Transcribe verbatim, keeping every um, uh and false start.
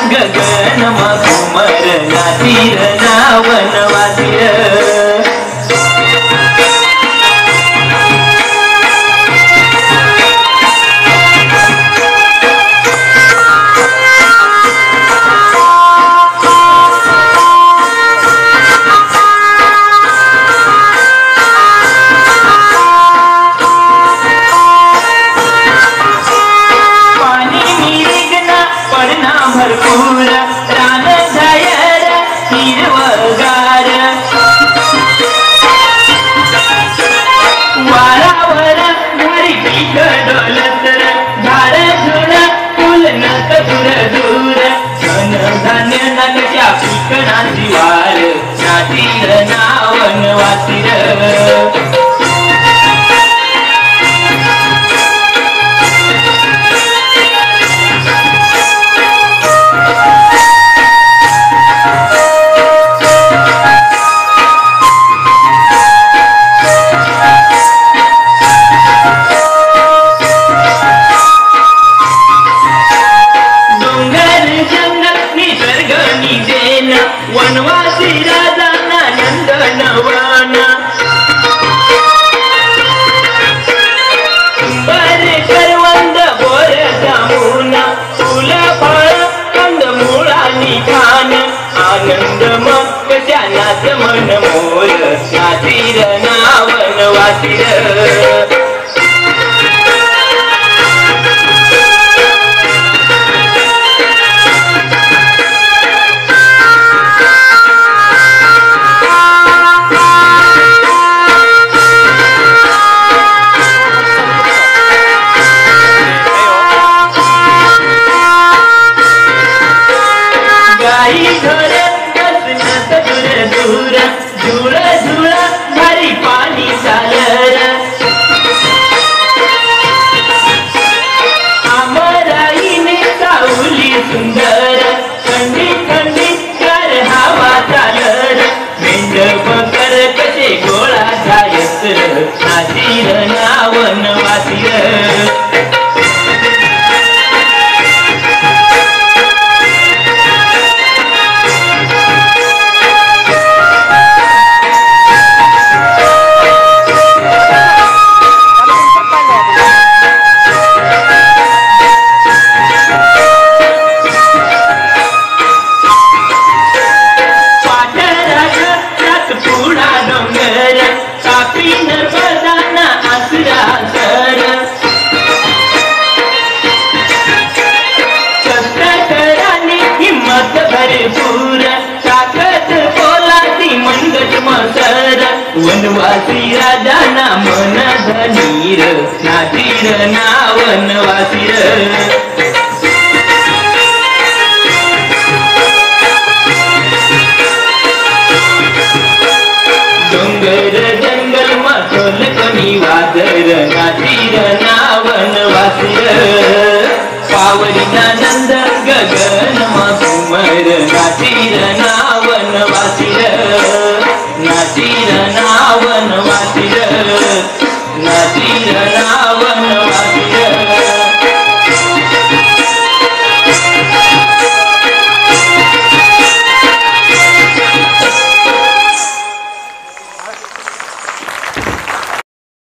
गगन मघुमर नातीर नावन वासीर भरपूर रान झायर हिरवगार वारावर घरी पीक डोलत झाड झुड फुल नक दूर दूर धन धान्य नगच्या पिकणाची वार नातीर नावन वासीर वनवासी राजाना नंदनवाना बरे करवंद बोर जामुना फुल फळ कंदमुळानी खान आनंद मग नाच मन मोर नातीर नावन वासीर घर बसनत दूर दूर झुळ झुळ भारी पाणी सालर आमराईने सावली सुंदर थंडी थंडी कर हवा चालर मेंढ बकर कसे गोळा जायत नातीर नावन वासीर भरपूर ताकद बोलाती मनगट मसर वनवासी राजाना मन धनीर नातीर नावन वासीर